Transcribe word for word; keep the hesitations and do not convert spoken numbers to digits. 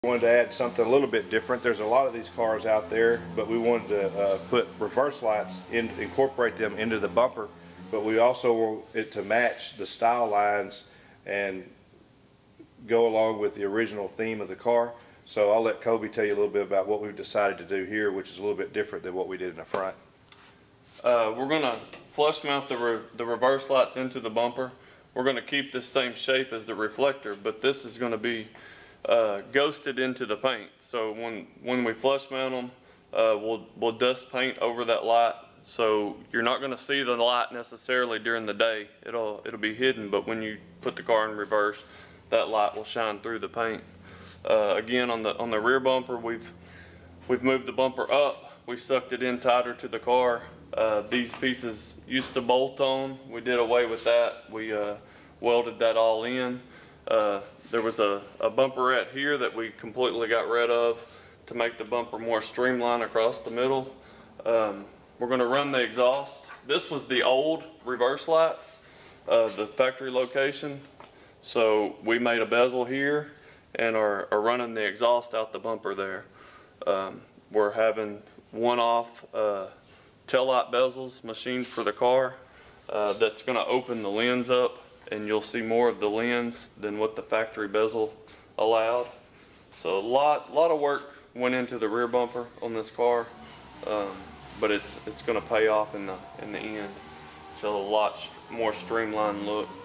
We wanted to add something a little bit different. There's a lot of these cars out there, but we wanted to uh, put reverse lights in, incorporate them into the bumper, but we also want it to match the style lines and go along with the original theme of the car. So I'll let Kobe tell you a little bit about what we've decided to do here, which is a little bit different than what we did in the front. Uh, we're going to flush mount the, re the reverse lights into the bumper. We're going to keep the same shape as the reflector, but this is going to be uh, ghosted into the paint. So when, when we flush mount them, uh, we'll, we'll dust paint over that light. So you're not going to see the light necessarily during the day. It'll, it'll be hidden, but when you put the car in reverse, that light will shine through the paint. Uh, again, on the, on the rear bumper, we've, we've moved the bumper up. We sucked it in tighter to the car. Uh, these pieces used to bolt on. We did away with that. We uh, welded that all in. Uh, there was a, a bumperette here that we completely got rid of to make the bumper more streamlined across the middle. Um, we're going to run the exhaust. This was the old reverse lights, uh, the factory location. So we made a bezel here and are, are running the exhaust out the bumper there. Um, we're having one-off uh, tail light bezels machined for the car. Uh, that's going to open the lens up, and you'll see more of the lens than what the factory bezel allowed. So a lot, lot of work went into the rear bumper on this car, um, but it's it's going to pay off in the in the end. So a lot more streamlined look.